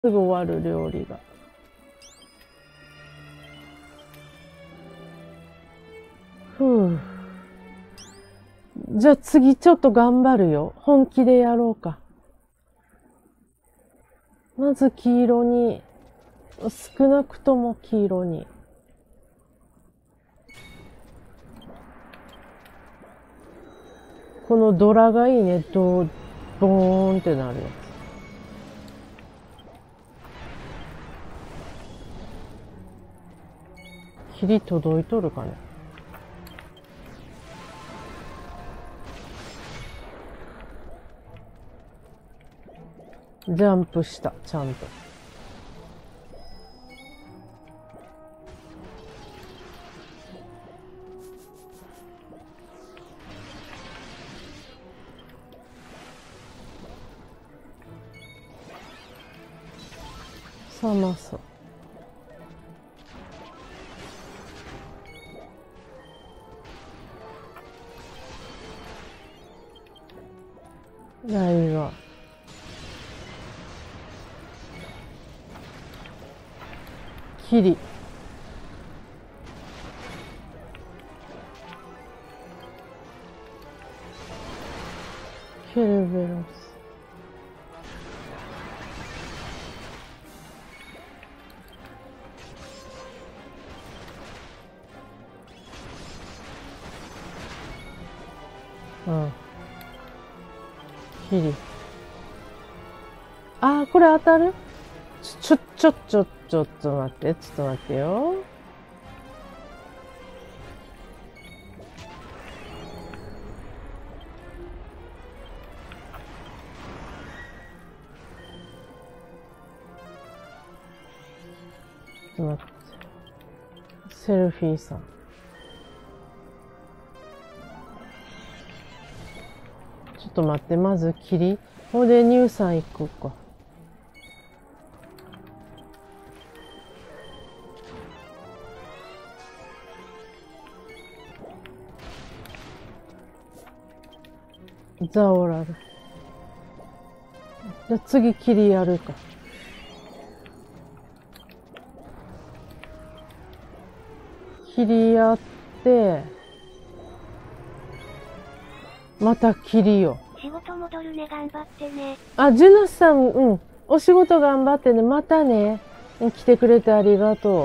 すぐ終わる料理が。ふう。じゃあ次ちょっと頑張るよ。本気でやろうか。まず黄色に、少なくとも黄色に。このドラがいいね。ボーンってなるやつ。霧届いとるかね。ジャンプした、ちゃんと。冷ます。台が。霧。ケルベロス。うん。霧。あー、これ当たる？ちょっと待って、ちょっと待ってよ。ちょっと待って。セルフィーさん。ちょっと待って、まず霧。ほんで乳酸いくか。ザオラル。じゃ次霧やるか。霧やって、また霧よ。 仕事戻るね、頑張ってね。 あ、ジュナスさん、うん。お仕事頑張ってね。またね。来てくれてありがと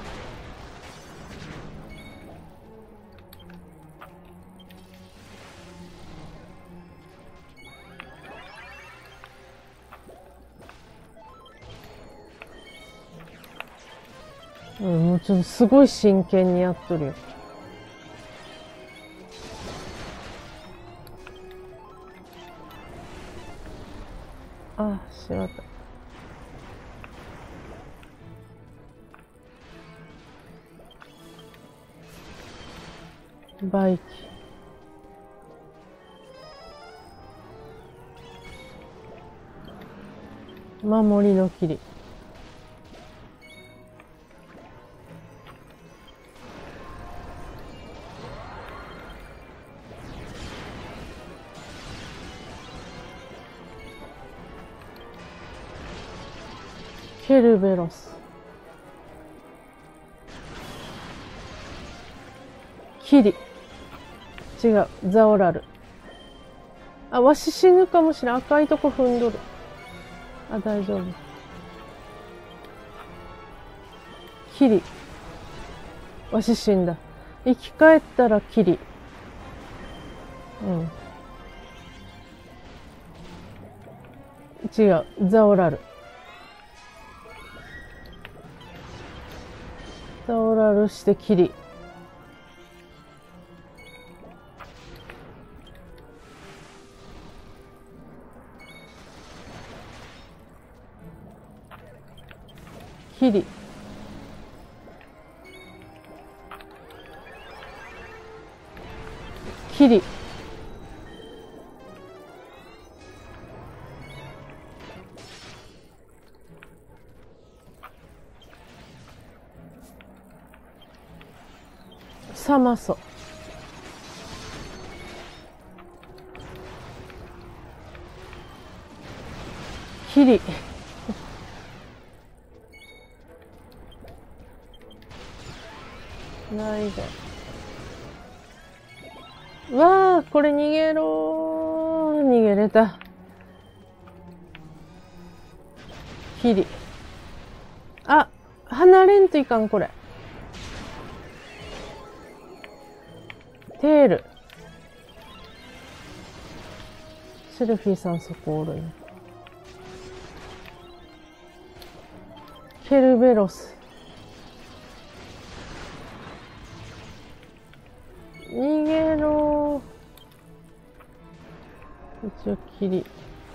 う。うん、もうちょっとすごい真剣にやっとるよ。あ、しまった。バイキ。守りの霧。ケルベロス。霧。違う。ザオラル。あ、わし死ぬかもしれん。赤いとこ踏んどる。あ、大丈夫。霧。わし死んだ。生き返ったら霧。うん。違う。ザオラル。ザオラルして霧。霧。霧。サマソ。霧。 ないが。わあ、これ逃げろー。逃げれた。キリ。あ、離れんといかん、これ。テール。セルフィーさんそこおるね。ケルベロス。逃げろー。一応キリ。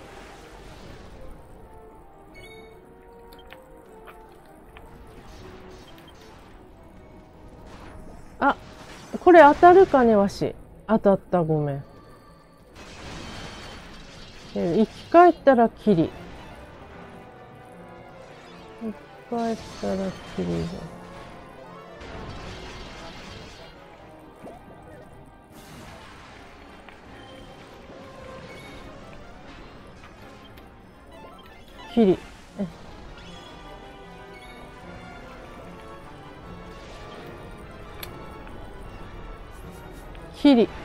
あ、これ当たるかね、わし。当たった、ごめん。生き返ったらキリ。生き返ったらキリだ。キリ。キリ。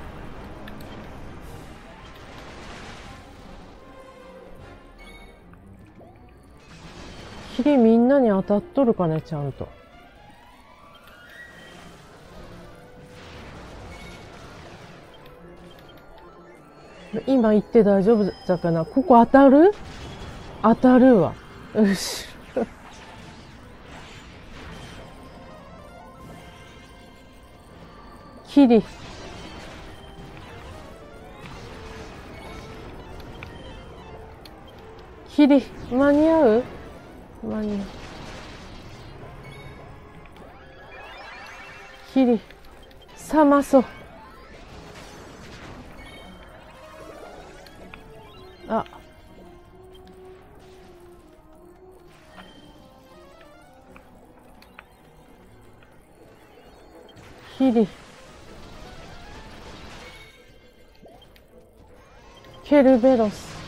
キリみんなに当たっとるかね、ちゃんと。今言って大丈夫だかな。ここ当たる？当たるわ。よし。キリ。キリ。間に合う？間に合う。キリ。さまそう。あ。キリ。ケルベロス。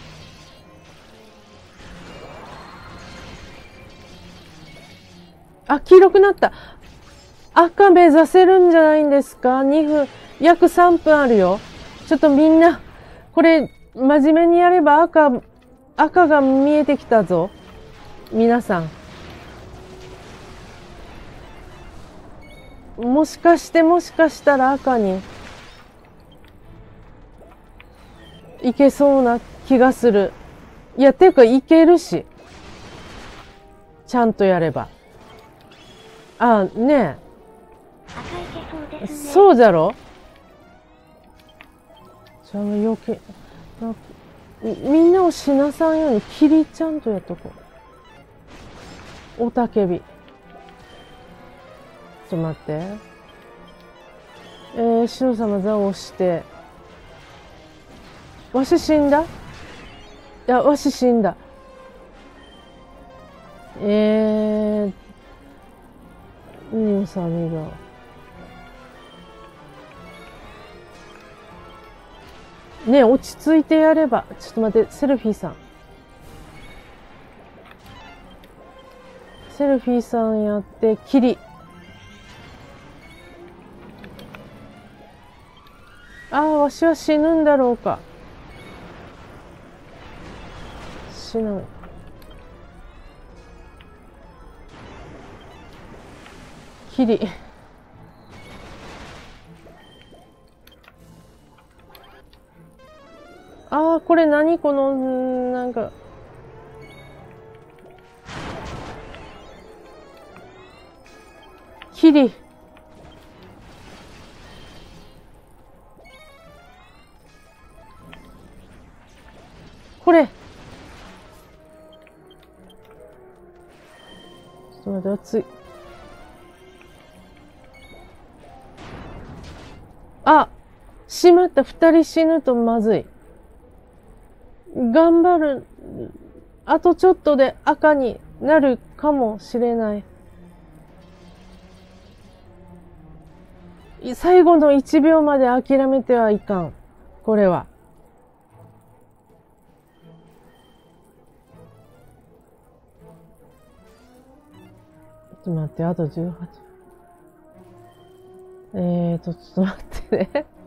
あ、黄色くなった。赤目指せるんじゃないんですか？ 2 分、約3分あるよ。ちょっとみんな、これ、真面目にやれば赤が見えてきたぞ。皆さん。もしかしたら赤にいけそうな気がする。いや、ていうかいけるし。ちゃんとやれば。あ、ねえ。そうじゃろ？じゃあ余計、みんなを死なさんようにキリちゃんとやっとこう。おたけび。ちょっと待って。白様座を押して。わし死んだ？いや、わし死んだ。ウサギが。ねえ、落ち着いてやれば。ちょっと待って、セルフィーさん。セルフィーさんやって、キリ。ああ、わしは死ぬんだろうか。死ぬ。キリ。ああ、これ何この、なんか。キリ。これ。ちょっと待って、熱い。あ、しまった。2人死ぬとまずい。頑張る。あとちょっとで赤になるかもしれない。最後の1秒まで諦めてはいかん。これは。ちょっと待って、あと18。 ちょっと待ってね。